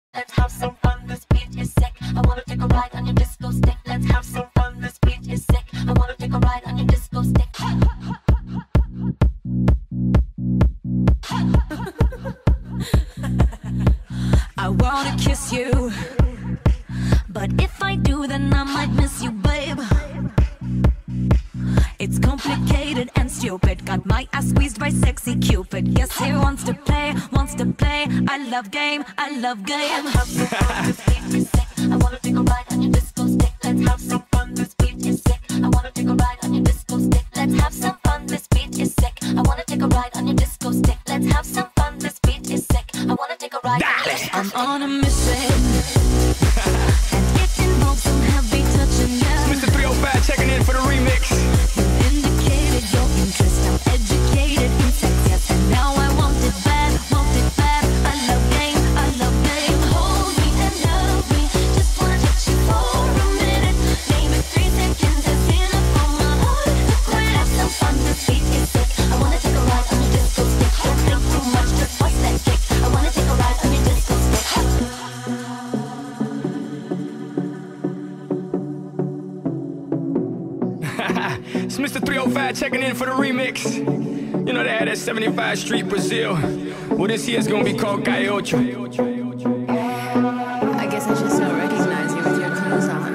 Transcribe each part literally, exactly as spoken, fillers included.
Let's have some fun, this beat is sick. I wanna take a ride on your disco stick. Let's have some fun, this beat is sick. I wanna take a ride on your disco stick. I wanna kiss you, but if I do, then I might miss you, babe. It's complicated and stupid. Got my ass squeezed by sexy Cupid. Yes, he wants to play, wants to play. I love game, I love game. Let's have some fun, this beat is sick. I wanna take a ride on your disco stick. Let's have some fun, this beat is sick. I wanna take a ride on your disco stick. Let's have some fun, this beat is sick. I wanna take a ride on your disco stick. Let's have some fun, this beat is sick. I wanna take a ride on your disco stick. I'm on a mission, and it involves some heavy touching. Yeah. Mister three oh five checking in for the remix. Indicated your interest, I'm educated in sex, yes, and now I want it bad, want it bad. I love game, I love game. Hold me and love me, just wanna touch you for a minute. Name it three seconds, that's enough for my heart to quit. Let's have some fun, this beat is sick. I wanna take a ride on your disco stick. Don't think too much, just bust that kick. I wanna take a ride on your disco stick. It's Mister three oh five checking in for the remix. You know they had that seventy-five Street Brazil. Well, this year's gonna be called Calle Ocho. I guess I should still recognize you with your clothes on.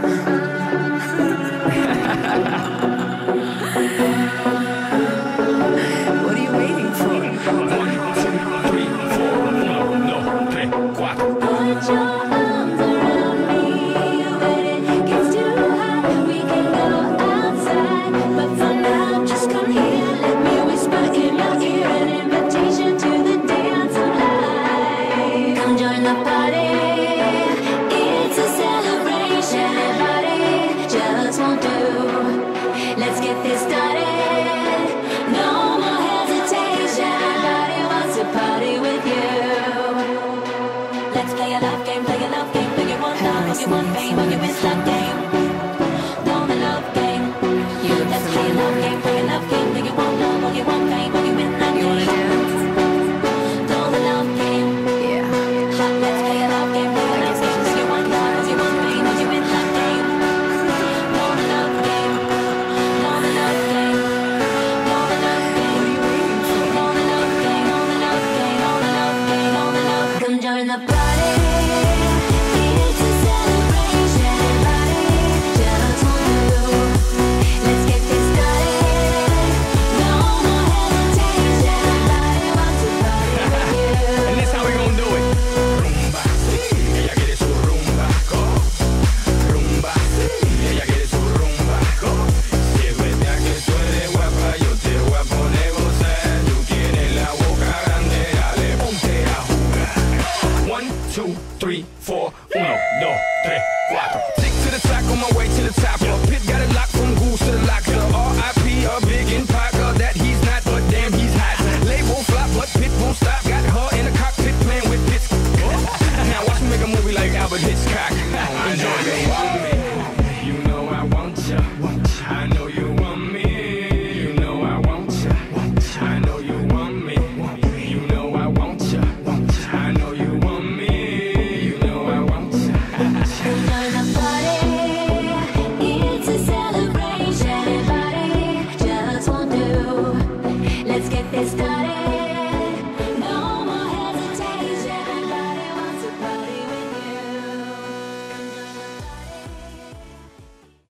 What are you waiting for? One, two, three, four, uno, dos, tres, cuatro. Put your arms around me when it gets too hot. We can go outside, but for now, just come here. Let me whisper in your ear an invitation to the dance of life. Come join the party. It's a celebration. Everybody just won't do. Let's get this started. No more hesitation. Everybody wants to party with you. Let's play a love game, play a love game. Play it one love, play it one fame, play it with that game. Know the love game. Let's play a love game, play a love game. Play it one love, play it one fame, play it with that You wanna game. dance? Know the love game. Yeah. Let's play a love game, play a love game. Play it one love, play it one fame, play it with that game. Know the love game. Know the love game. Know the love game. What are you waiting for? Know the love game. Know the love game. Know the love game. Know the love. Come join the party. It's a celebration. Everybody just won't do. Let's get this started. No more hesitation. Everybody wants to party with you. And this how we gonna do it. Rumba, sí, ella quiere su rumba, go. Rumba, sí, ella quiere su rumba, go. Si es verdad que tú eres guapa, yo te voy a poner gozar. Tú tienes la boca grande, dale, ponte a jugar. One, two, three, four, uno, dos, tres, cuatro. Stick to the track on my way to the top. Yeah. Pit got it locked from goose to the locker. R I P a big in Parker that he's not, but damn he's hot. Label flop, but Pit won't stop. Got her in the cockpit playing with Pit. Now watch me make a movie like Albert Hitchcock. Enjoy me.